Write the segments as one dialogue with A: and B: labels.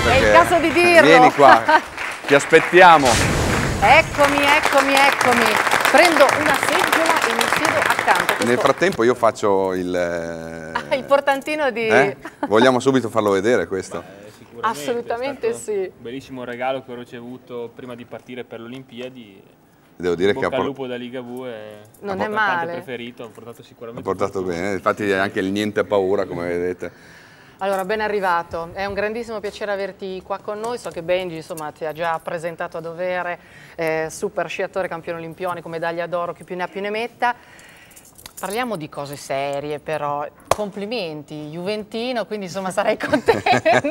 A: perché
B: è il caso di dirlo.
A: Vieni qua, ti aspettiamo.
B: Eccomi. Prendo una seggiola e mi siedo accanto.
A: Nel frattempo io faccio il...
B: il portantino di...
A: Vogliamo subito farlo vedere questo?
B: Assolutamente sì.
C: Un bellissimo regalo che ho ricevuto prima di partire per le Olimpiadi.
A: Devo dire che
C: Bocca al lupo da Ligabue è
B: non
C: il
B: è male.
C: preferito, ha portato sicuramente.
A: Ha portato bene, infatti anche il niente paura, come vedete.
B: Allora, ben arrivato, è un grandissimo piacere averti qua con noi, so che Benji insomma ti ha già presentato a dovere, super sciatore, campione olimpionico, medaglia d'oro, chi più ne ha più ne metta. Parliamo di cose serie però, complimenti, juventino, quindi insomma sarai contento.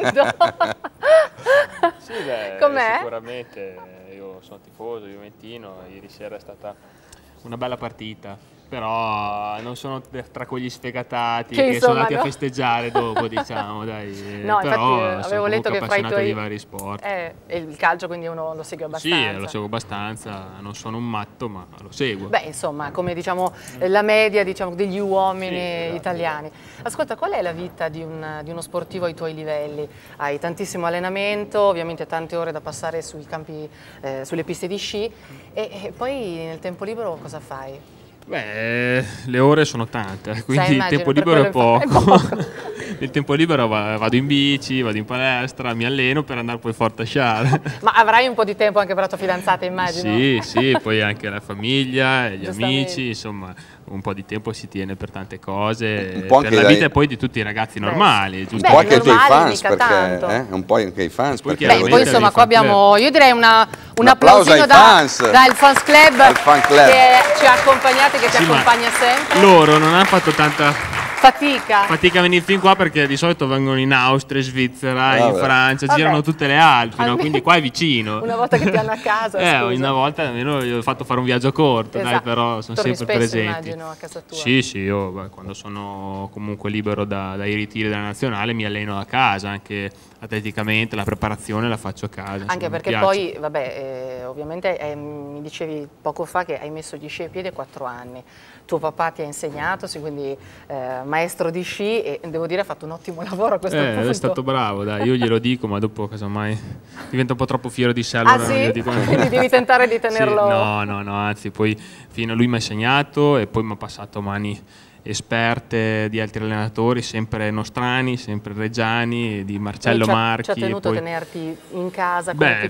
C: Sì, beh,
B: com'è?
C: Sicuramente, io sono tifoso juventino, ieri sera è stata una bella partita, però non sono tra quegli sfegatati che sono andati a festeggiare dopo, diciamo, dai.
B: No,
C: però
B: infatti avevo letto che fra i tuoi...
C: di vari sport.
B: E il calcio quindi uno lo segue abbastanza.
C: Sì, lo seguo abbastanza, non sono un matto, ma lo seguo.
B: Beh, insomma, come diciamo la media diciamo, degli uomini italiani. Ascolta, qual è la vita di uno sportivo ai tuoi livelli? Hai tantissimo allenamento, ovviamente tante ore da passare sui campi, sulle piste di sci e poi nel tempo libero cosa fai?
C: Beh, le ore sono tante, quindi il tempo libero è poco. Il tempo libero vado in bici, vado in palestra, mi alleno per andare poi forte a sciare.
B: Ma avrai un po' di tempo anche per la tua fidanzata, immagino?
C: Sì, poi anche la famiglia, gli amici, insomma, un po' di tempo si tiene per tante cose, per la vita e poi di tutti i ragazzi normali.
A: Un po' anche i tuoi fans, perché un po' anche i fans.
B: Poi insomma qua abbiamo, io direi un applausino dal fans club, che ci ha accompagnati, che ti accompagna sempre.
C: Loro non hanno fatto tanta
B: fatica
C: a venire fin qua perché di solito vengono in Austria, in Svizzera, in Francia, girano tutte le Alpi, no? Quindi qua è vicino.
B: Una volta che ti hanno a casa.
C: Una volta almeno gli ho fatto fare un viaggio corto, dai, però sono sempre presenti.
B: Immagino a casa tua.
C: Sì, io quando sono comunque libero dai ritiri della nazionale mi alleno a casa, anche atleticamente, la preparazione la faccio a casa.
B: Anche perché poi, vabbè, ovviamente mi dicevi poco fa che hai messo gli sci ai piedi a 4 anni. Tuo papà ti ha insegnato, quindi maestro di sci e devo dire ha fatto un ottimo lavoro a questo punto.
C: È stato bravo, dai, io glielo dico, ma dopo casomai diventa un po' troppo fiero di sé.
B: Allora sì? Dico... Quindi devi tentare di tenerlo...
C: Sì, no, anzi, poi fino a lui mi ha insegnato e poi mi ha passato mani esperte di altri allenatori, sempre nostrani, sempre reggiani, di Marcello Marchi.
B: Ci ha tenuto a tenerti in casa?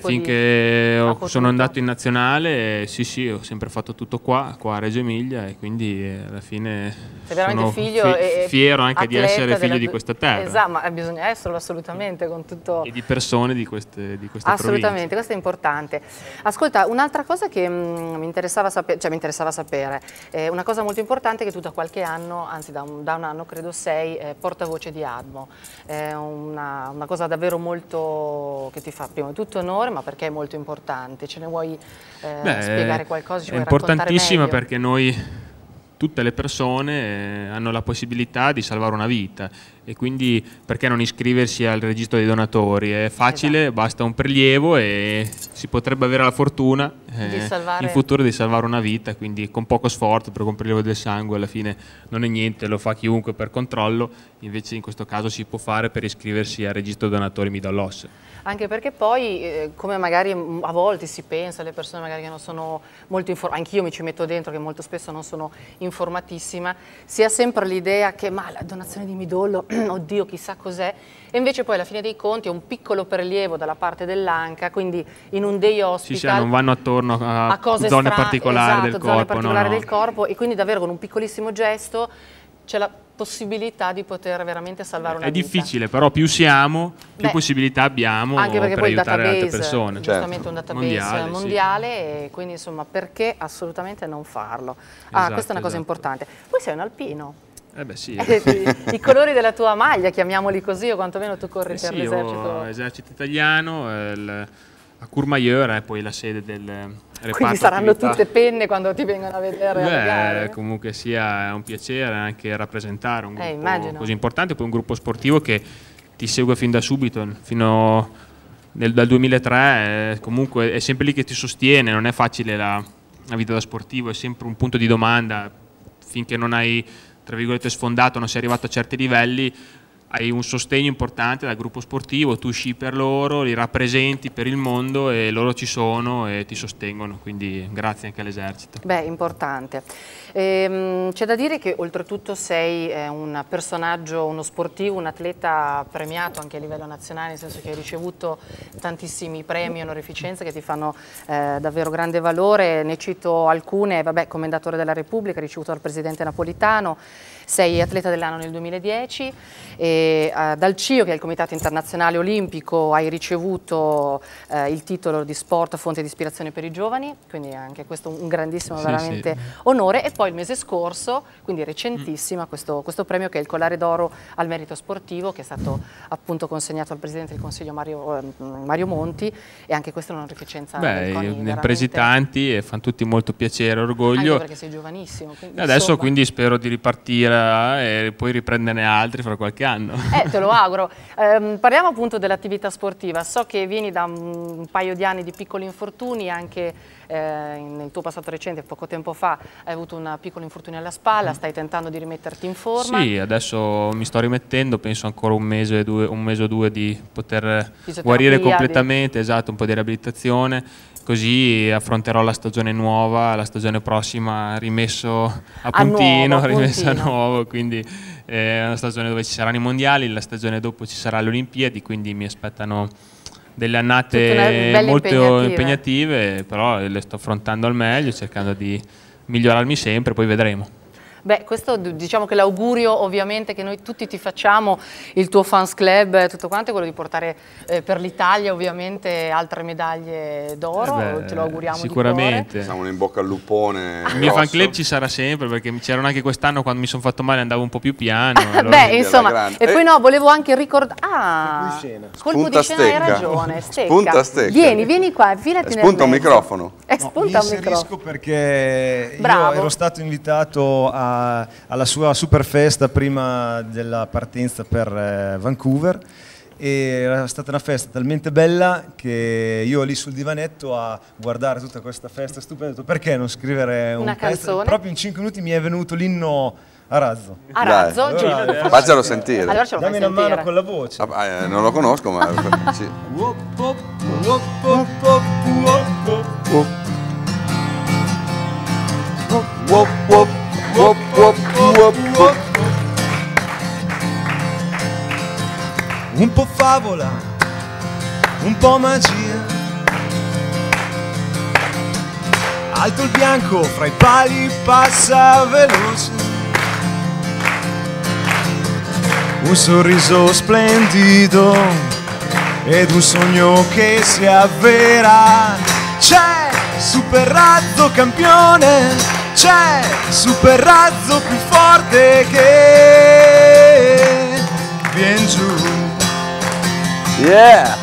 C: Finché sono andato in nazionale, sì, ho sempre fatto tutto qua a Reggio Emilia e quindi alla fine sono fiero anche di essere figlio di questa terra.
B: Esatto, ma bisogna esserlo assolutamente con tutto...
C: E di persone di queste
B: assolutamente,
C: province.
B: Questo è importante. Ascolta, un'altra cosa che mi interessava sapere, una cosa molto importante è che tu da qualche anno, anzi da un anno credo sei, portavoce di ADMO, è una cosa davvero molto che ti fa prima di tutto onore, ma perché è molto importante, ce ne vuoi spiegare qualcosa?
C: È importantissima perché noi, tutte le persone hanno la possibilità di salvare una vita e quindi perché non iscriversi al registro dei donatori? È facile, basta un prelievo e si potrebbe avere la fortuna in futuro di salvare una vita, quindi con poco sforzo, perché un prelievo del sangue alla fine non è niente, lo fa chiunque per controllo, invece in questo caso si può fare per iscriversi al registro donatori midollo osseo.
B: Anche perché poi, come magari a volte si pensa, le persone magari che non sono molto informate, anch'io mi ci metto dentro che molto spesso non sono informatissima, si ha sempre l'idea che ma la donazione di midollo, oddio chissà cos'è, e invece poi alla fine dei conti è un piccolo prelievo dalla parte dell'ANCA, quindi in un day hospital
C: sì, non vanno attorno a cose zone particolari del corpo,
B: e quindi davvero con un piccolissimo gesto c'è la possibilità di poter veramente salvare una vita.
C: È difficile, però più siamo, più possibilità abbiamo
B: anche perché
C: per
B: poi
C: aiutare altre persone.
B: Giustamente un database mondiale e quindi insomma perché assolutamente non farlo? Questa è una cosa importante. Poi sei un alpino.
C: Sì.
B: I colori della tua maglia, chiamiamoli così, o quantomeno tu corri per l'esercito.
C: Esercito italiano, a Courmayeur è poi la sede del reparto.
B: Quindi saranno tutte penne quando ti vengono a vedere.
C: Comunque sia, è un piacere anche rappresentare un gruppo così importante, poi un gruppo sportivo che ti segue fin da subito, fino dal 2003, comunque è sempre lì che ti sostiene, non è facile la vita da sportivo, è sempre un punto di domanda, finché non hai, tra virgolette, sfondato, non sei arrivato a certi livelli, hai un sostegno importante dal gruppo sportivo, tu sci per loro, li rappresenti per il mondo e loro ci sono e ti sostengono, quindi grazie anche all'esercito.
B: Beh, importante. C'è da dire che oltretutto sei un personaggio, uno sportivo, un atleta premiato anche a livello nazionale, nel senso che hai ricevuto tantissimi premi e onorificenze che ti fanno davvero grande valore. Ne cito alcune: vabbè, Commendatore della Repubblica ricevuto dal Presidente Napolitano, sei atleta dell'anno nel 2010 e dal CIO, che è il Comitato Internazionale Olimpico, hai ricevuto il titolo di sport fonte di ispirazione per i giovani, quindi anche questo un grandissimo veramente onore. E poi il mese scorso, quindi recentissima, questo premio che è il Collare d'Oro al merito sportivo, che è stato appunto consegnato al Presidente del Consiglio Mario Monti, e anche questa è un'onorificenza del CONI.
C: Ne ha presi tanti e fanno tutti molto piacere e orgoglio.
B: Anche perché sei giovanissimo. Quindi,
C: adesso
B: insomma,
C: quindi spero di ripartire e poi riprenderne altri fra qualche anno.
B: Te lo auguro. Parliamo appunto dell'attività sportiva. So che vieni da un paio di anni di piccoli infortuni, anche nel tuo passato recente, poco tempo fa, hai avuto un piccolo infortunio alla spalla, stai tentando di rimetterti in forma.
C: Sì, adesso mi sto rimettendo, penso ancora un mese o due di poter guarire completamente, esatto, un po' di riabilitazione. Così affronterò la stagione nuova, la stagione prossima rimesso a puntino, rimesso a nuovo, quindi è una stagione dove ci saranno i mondiali, la stagione dopo ci sarà le Olimpiadi, quindi mi aspettano delle annate molto impegnative, però le sto affrontando al meglio, cercando di migliorarmi sempre, poi vedremo.
B: Beh, questo diciamo che l'augurio ovviamente che noi tutti ti facciamo, il tuo fans club, tutto quanto, è quello di portare per l'Italia ovviamente altre medaglie d'oro, ce lo auguriamo
C: sicuramente.
B: di
A: Siamo in bocca al lupone.
C: Il mio fan club ci sarà sempre, perché c'erano anche quest'anno quando mi sono fatto male andavo un po' più piano.
B: Allora beh, insomma, e poi no, volevo anche ricordare... colpo di scena, hai ragione,
A: Spunta stecca.
B: Vieni qua, infilati nel
A: spunta un microfono.
B: Spunta un microfono.
D: Perché io ero stato invitato alla sua super festa prima della partenza per Vancouver, e era stata una festa talmente bella che io lì sul divanetto a guardare tutta questa festa stupenda ho detto: perché non scrivere
B: una canzone?
D: Proprio in 5 minuti mi è venuto l'inno a razzo.
B: A razzo?
A: Allora, faccelo sentire.
B: Allora ce lo
D: dammi una mano con la voce.
A: Non lo conosco, ma sì.
D: Un po' favola, un po' magia, alto il bianco fra i pali passa veloce, un sorriso splendido ed un sogno che si avvera. C'è super razzo campione, c'è super razzo più forte che vien giù.
A: Yeah!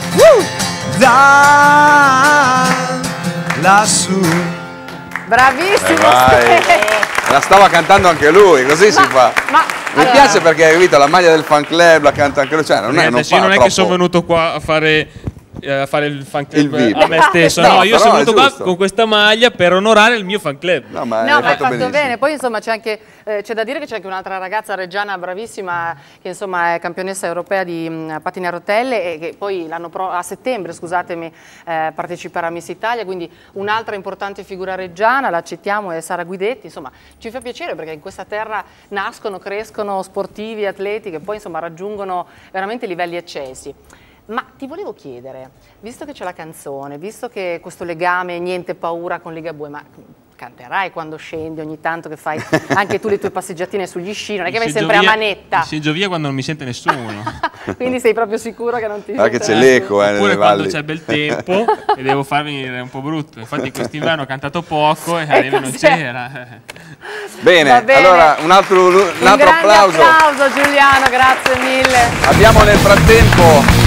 D: Da lassù.
B: Bravissimo!
A: La stava cantando anche lui, così si fa. Mi piace perché hai capito, la maglia del fan club la canta anche lui, cioè non è
C: che sono venuto qua a fare il fan club
A: il
C: a me stesso, no, io sono venuto qua con questa maglia per onorare il mio fan club.
A: No, ma
B: hai fatto bene. Poi insomma c'è anche c'è da dire che c'è anche un'altra ragazza reggiana bravissima che insomma è campionessa europea di pattini a rotelle e che poi a settembre, scusatemi, parteciperà a Miss Italia, quindi un'altra importante figura reggiana, la citiamo, è Sara Guidetti. Insomma ci fa piacere perché in questa terra nascono, crescono sportivi, atleti che poi insomma raggiungono veramente livelli eccesi. Ma ti volevo chiedere, visto che c'è la canzone, visto che questo legame niente paura con Ligabue, ma canterai quando scendi ogni tanto, che fai anche tu le tue passeggiatine sugli sci, non è che vai sempre a manetta.
C: Sceggio via quando non mi sente nessuno.
B: Quindi sei proprio sicuro che non ti sente
A: che c'è l'eco
C: oppure quando c'è bel tempo e devo far venire un po' brutto. Infatti quest'inverno ho cantato poco e la neve non c'era.
A: Bene, allora un altro applauso.
B: Un applauso Giuliano, grazie mille.
A: Abbiamo nel frattempo